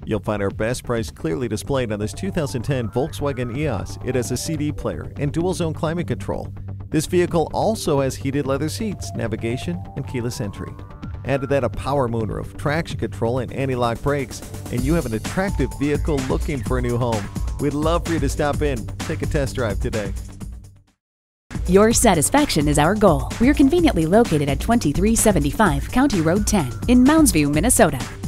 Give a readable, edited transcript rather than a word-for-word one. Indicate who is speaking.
Speaker 1: You'll find our best price clearly displayed on this 2010 Volkswagen Eos. It has a CD player and dual-zone climate control. This vehicle also has heated leather seats, navigation, and keyless entry. Add to that a power moonroof, traction control, and anti-lock brakes, and you have an attractive vehicle looking for a new home. We'd love for you to stop in. Take a test drive today.
Speaker 2: Your satisfaction is our goal. We're conveniently located at 2375 County Road 10 in Mounds View, Minnesota.